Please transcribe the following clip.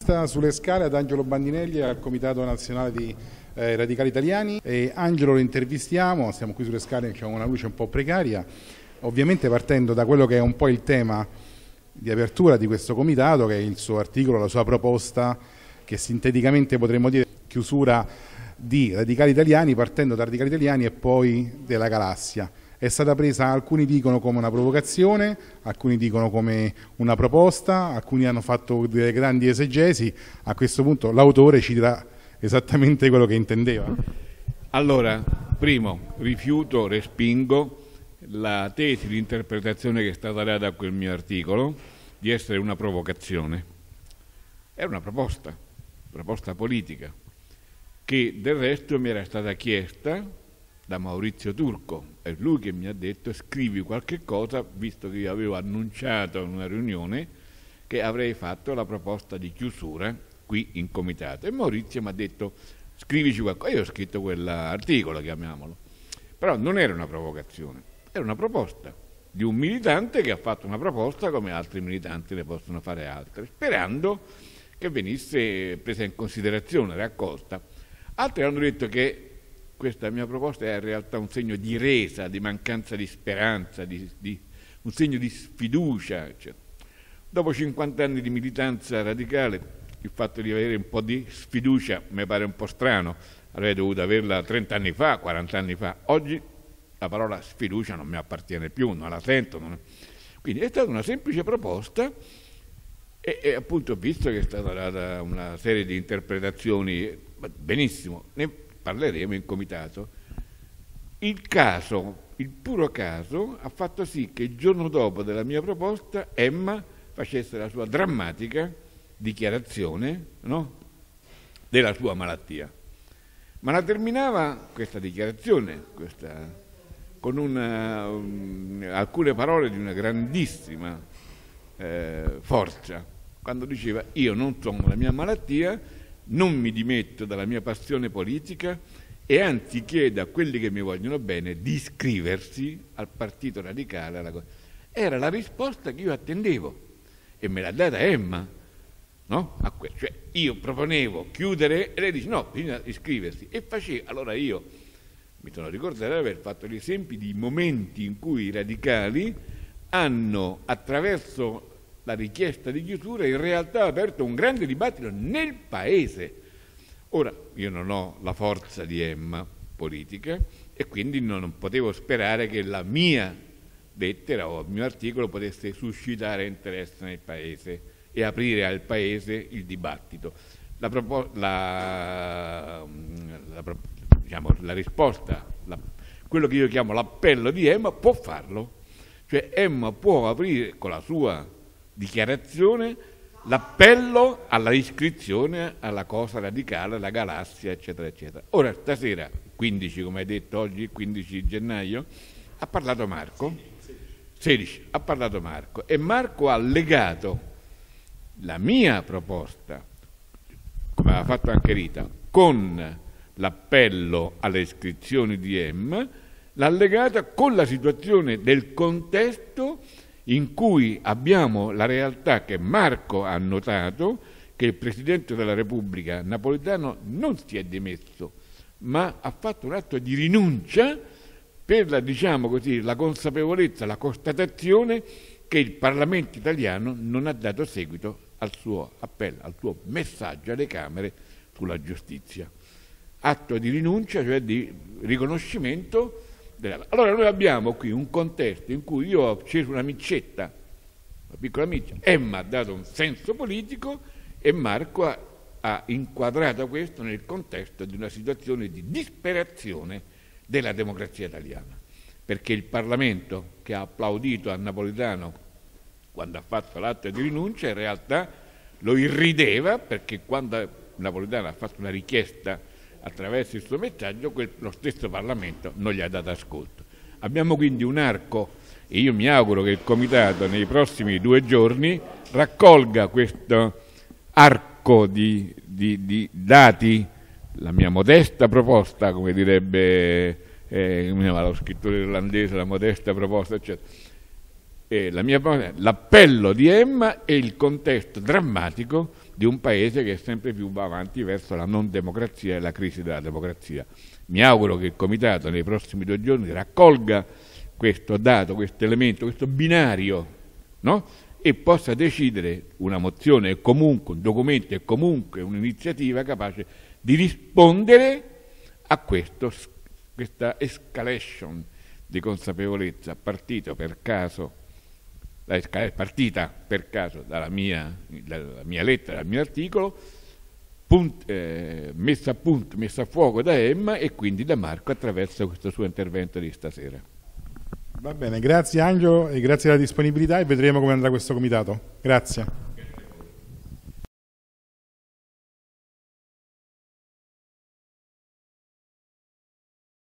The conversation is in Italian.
un'intervista sulle scale ad Angelo Bandinelli al Comitato Nazionale di Radicali Italiani. Angelo lo intervistiamo, siamo qui sulle scale, c'è una luce un po' precaria, ovviamente partendo da quello che è un po' il tema di apertura di questo comitato, che è il suo articolo, la sua proposta, che sinteticamente potremmo dire chiusura di Radicali Italiani, partendo da Radicali Italiani e poi della galassia. È stata presa, alcuni dicono come una provocazione, alcuni dicono come una proposta, alcuni hanno fatto delle grandi esegesi. A questo punto l'autore ci dirà esattamente quello che intendeva. Allora, primo, rifiuto, respingo la tesi di interpretazione che è stata data a quel mio articolo di essere una provocazione. Era una proposta politica, che del resto mi era stata chiesta da Maurizio Turco. È lui che mi ha detto: scrivi qualche cosa, visto che io avevo annunciato in una riunione che avrei fatto la proposta di chiusura qui in comitato. E Maurizio mi ha detto: scrivici qualcosa. Io ho scritto quell'articolo, chiamiamolo. Però non era una provocazione, era una proposta di un militante che ha fatto una proposta come altri militanti ne possono fare altre, sperando che venisse presa in considerazione, raccolta. Altri hanno detto che questa mia proposta è in realtà un segno di resa, di mancanza di speranza, un segno di sfiducia. Eccetera. Dopo 50 anni di militanza radicale, il fatto di avere un po' di sfiducia mi pare un po' strano. Avrei dovuto averla 30 anni fa, 40 anni fa. Oggi la parola sfiducia non mi appartiene più, non la sento. Quindi è stata una semplice proposta e appunto, visto che è stata data una serie di interpretazioni, benissimo, ne parleremo in comitato. Il puro caso ha fatto sì che il giorno dopo della mia proposta Emma facesse la sua drammatica dichiarazione, no? Della sua malattia. Ma la terminava questa dichiarazione con alcune parole di una grandissima forza, quando diceva: io non sono la mia malattia, non mi dimetto dalla mia passione politica e anzi chiedo a quelli che mi vogliono bene di iscriversi al Partito Radicale. Era la risposta che io attendevo e me l'ha data Emma, no? Cioè io proponevo chiudere e lei dice no, bisogna iscriversi, e faceva. Allora io mi sono ricordato di aver fatto gli esempi di momenti in cui i radicali hanno, attraverso la richiesta di chiusura, in realtà aperto un grande dibattito nel Paese. Ora, io non ho la forza di Emma politica e quindi non potevo sperare che la mia lettera o il mio articolo potesse suscitare interesse nel Paese e aprire al Paese il dibattito. La risposta, quello che io chiamo l'appello di Emma, può farlo. Cioè Emma può aprire con la sua dichiarazione l'appello alla iscrizione alla cosa radicale, alla galassia, eccetera, eccetera. Ora, stasera, 15, come hai detto, oggi 15 gennaio, ha parlato Marco, 16, ha parlato Marco, e Marco ha legato la mia proposta, come aveva fatto anche Rita, con l'appello alle iscrizioni di Emma, l'ha legata con la situazione del contesto in cui abbiamo la realtà che Marco ha notato, che il Presidente della Repubblica Napolitano non si è dimesso, ma ha fatto un atto di rinuncia per la consapevolezza, la constatazione che il Parlamento italiano non ha dato seguito al suo appello, al suo messaggio alle Camere sulla giustizia. Atto di rinuncia, cioè di riconoscimento. Allora noi abbiamo qui un contesto in cui io ho acceso una micetta, una piccola miccia, Emma ha dato un senso politico e Marco ha inquadrato questo nel contesto di una situazione di disperazione della democrazia italiana, perché il Parlamento, che ha applaudito a Napolitano quando ha fatto l'atto di rinuncia, in realtà lo irrideva, perché quando Napolitano ha fatto una richiesta attraverso il suo messaggio, lo stesso Parlamento non gli ha dato ascolto. Abbiamo quindi un arco, e io mi auguro che il Comitato nei prossimi 2 giorni raccolga questo arco di dati, la mia modesta proposta, come direbbe lo scrittore irlandese, la modesta proposta, eccetera. L'appello di Emma e il contesto drammatico di un paese che sempre più va avanti verso la non democrazia e la crisi della democrazia. Mi auguro che il Comitato nei prossimi 2 giorni raccolga questo dato, questo elemento, questo binario, no? E possa decidere una mozione e comunque un documento e comunque un'iniziativa capace di rispondere a questa escalation di consapevolezza partita per caso dalla mia lettera, dal mio articolo, messa a punto, messa a fuoco da Emma e quindi da Marco attraverso questo suo intervento di stasera. Va bene, grazie Angelo e grazie della disponibilità e vedremo come andrà questo comitato. Grazie.